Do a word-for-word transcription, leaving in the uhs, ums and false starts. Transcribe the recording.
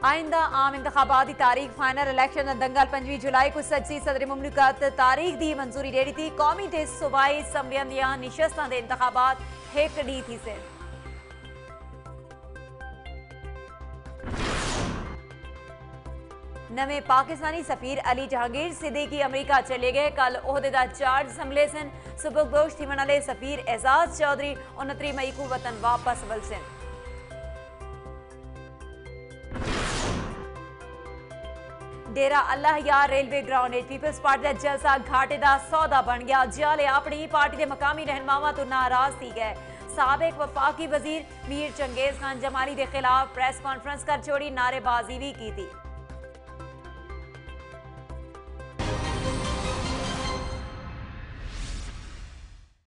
आइंदा आम इंतखाबात की तारीख फाइनल इलेक्शन दंगल पंजी जुलाई को सची सदर मुमलिकत तारीख की मंजूरी दे दी। कौमी ते सूबाई असम्बलियां दियां निशस्तां दे इंतखाबात एक डी थी से। नवे पाकिस्तानी सफीर अली जहांगीर सिद्दीकी अमरीका चले गए। कल ओहदे दा चार्ज संभले सन। सुबकदोश थी वाले सफीर एजाज चौधरी उनती मई को वतन वापस वलसन। डेरा अल्लाह यार रेलवे ग्राउंड पीपल्स पार्टी का जलसा घाटे का सौदा बन गया। जियाले अपनी पार्टी के मकामी रहनुमावां तो नाराज थी गए। साबिक वफाकी वजीर मीर चंगेज खान जमाली के खिलाफ प्रेस कॉन्फ्रेंस कर छोड़ी, नारेबाजी भी की थी।